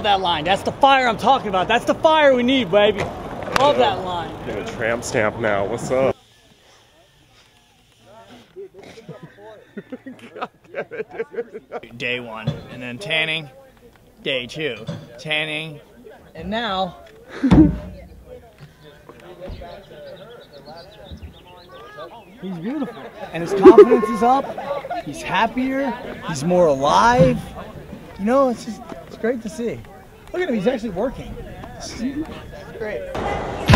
Love that line. That's the fire I'm talking about. That's the fire we need, baby. Love that line. Get a tramp stamp now. What's up? God damn it, dude. Day 1, and then tanning. Day 2, tanning, and now. He's beautiful, and his confidence is up. He's happier. He's more alive. You know, it's great to see. Look at him. He's actually working. It's great.